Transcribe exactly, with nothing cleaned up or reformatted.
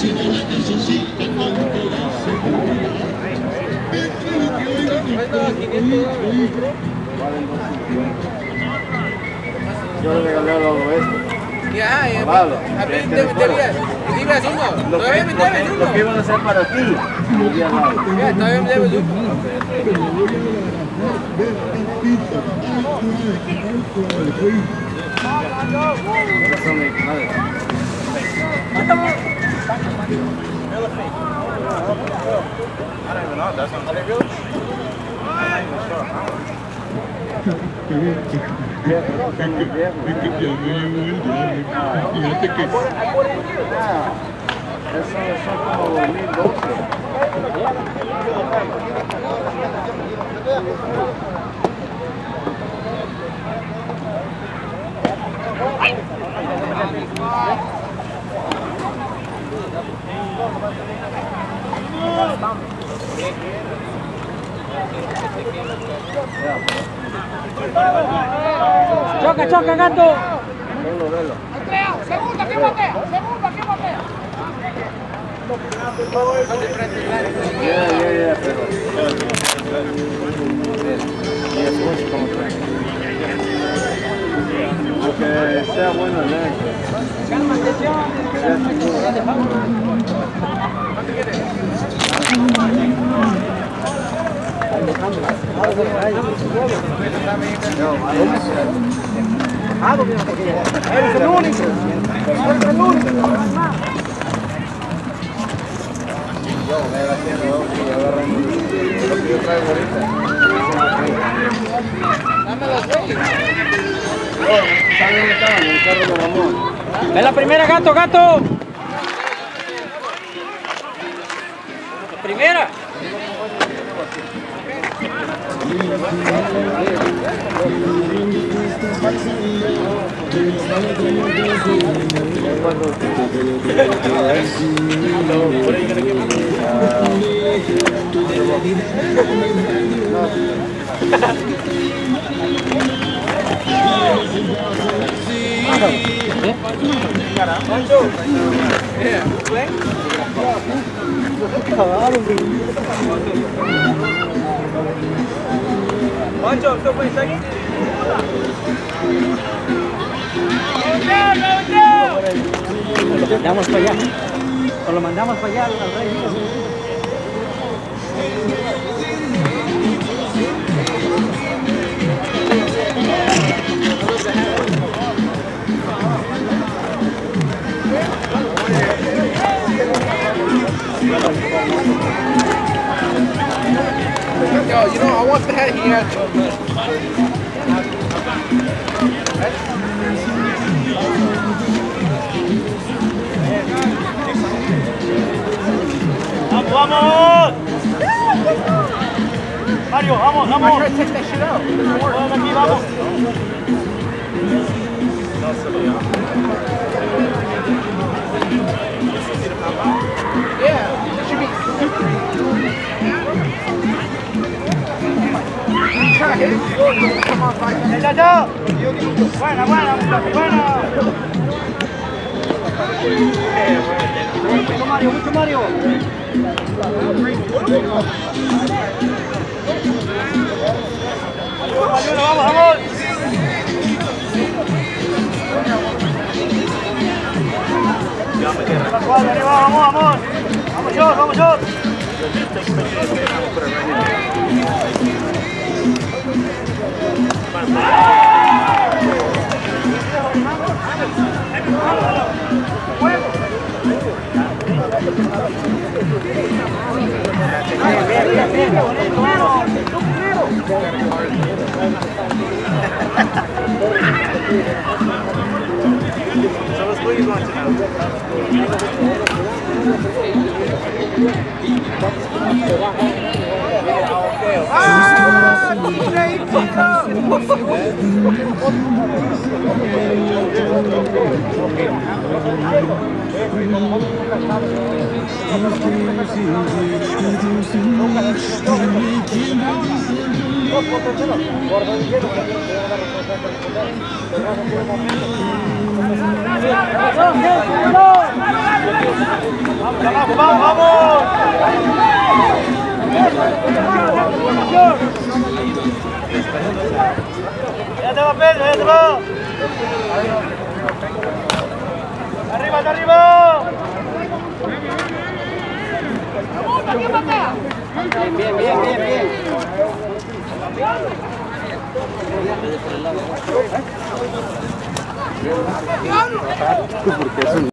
Yo le regalé a los esto. Ya, ya. A mí te meterías. Dime uno. Todavía me debes uno. Lo que iban a hacer para ti. Ya, todavía me debes uno. I don't even know. That's what I'm saying. Really? I'm not even sure. Eso es como dos mil doce. Choca, choca, gato. Velo, velo. Segunda, que batea, segunda, que batea. Yeah, yeah, yeah, pero. Y después como que. Que sea bueno el lente. Calma, atención. Que sea seguro. Eres el único. Eres el único. Yo me la quiero y agarran lo que yo traigo ahorita. Dame los seis. ¿Saben dónde estaban? En el carro de Ramón. Ve la primera, gato, gato. Primera. Pancho, ¿tú puedes aquí? Lo mandamos para allá. O lo mandamos para allá al rey. Yo, you know, I want the hat he had. ¡Vamos, vamos! Mario, vamos, vamos. I'm trying to take that shit out. Vamos aquí, vamos. Yeah, it should be. Try to hit it. Come on, fight. ¡Ya, ya! Buena, buena, buena. Mucho Mario, mucho Mario. Ayuda, vamos, vamos. Arriba, vamos, vamos. Vamos, yo, vamos, yo. So let's what you want to know. ¡Vamos! ¡Vamos, vamos, vamos! ¡Ya te va, Pedro, ya te va! ¡Arriba, de arriba! ¿Quién patea? Bien, bien, bien, bien, bien. ¡Diablo!